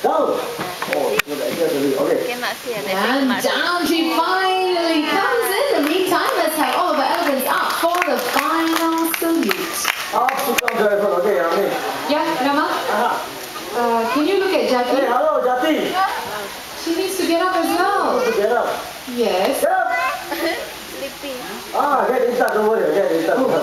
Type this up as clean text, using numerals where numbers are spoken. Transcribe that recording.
Down. Oh, okay. And down she finally comes in. In the meantime, let's have all of the elephants up for the final salute. Up to come to elephant. Okay, Ami. Yeah, Rama? Can you look at Jati? Hey, hello, Jati. She needs to get up as well. Get up. Yes. Get up. Sleeping. Get inside, don't worry. Get inside.